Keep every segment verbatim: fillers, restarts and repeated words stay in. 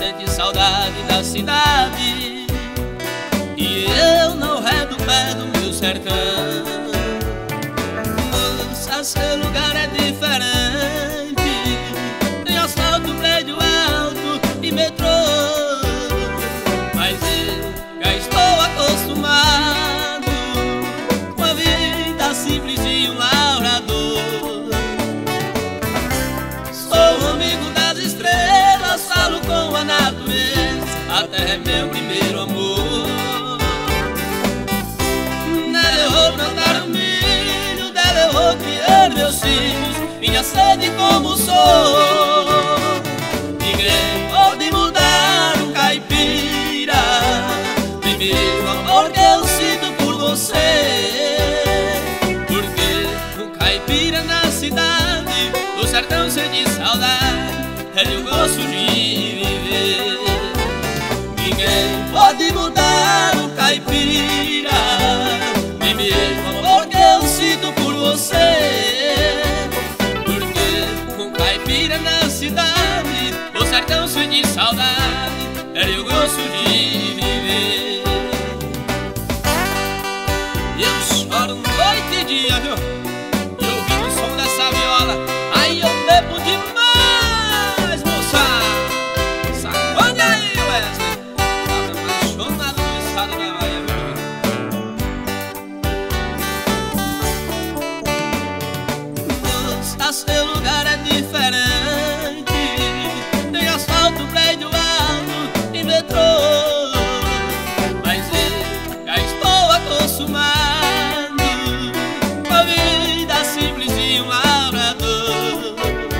sente saudade da cidade e eu não redo pé do meu sertão. Moça, seu lugar é diferente, tem asfalto, prédio alto e metrô, mas eu já estou acostumado com a vida simples de um lavrador. Sou amigo das estrelas, falo com a natureza, a terra é meu primeiro amor. Nela eu vou plantar um milho, dela eu vou criar meus filhos, minha sede como sou. Ninguém pode mudar um caipira, nem mesmo o amor que eu sinto por você. Porque um caipira na cidade, no sertão sente saudade, é o gosto de viver. Ninguém pode mudar um caipira, nem mesmo o amor que eu sinto por você. Porque um caipira na cidade, no sertão sente saudade, é o gosto de viver. Eu choro noite e dia, viu? E ouvindo o som dessa viola, aí eu bebo demais, moça. Sacode aí, Wesley. Tava apaixonado no estado da Bahia, meu. Moça, seu lugar é diferente, tem asfalto, prédio alto e metrô, mas eu já estou acostumado com a vida simples de um lavrador.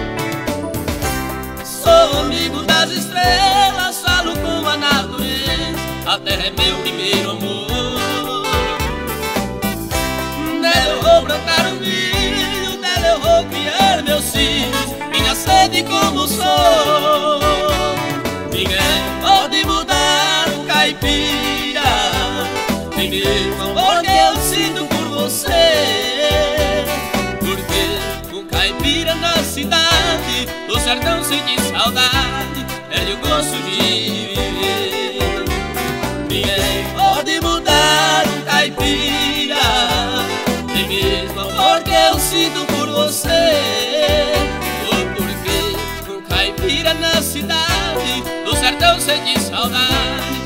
Sou amigo das estrelas, falo com a natureza, a terra é meu primeiro amor. Nela eu vou plantar um milho, nela eu vou criar meus filhos, minha sede como sou. Ninguém pode mudar um caipira, nem mesmo o amor que eu sinto por você. Porque um caipira na cidade, no sertão sente saudade, perde o gosto de viver. Ninguém pode mudar um caipira, nem mesmo o amor que eu sinto por você. Oh, porque um caipira na cidade, no sertão sente saudade,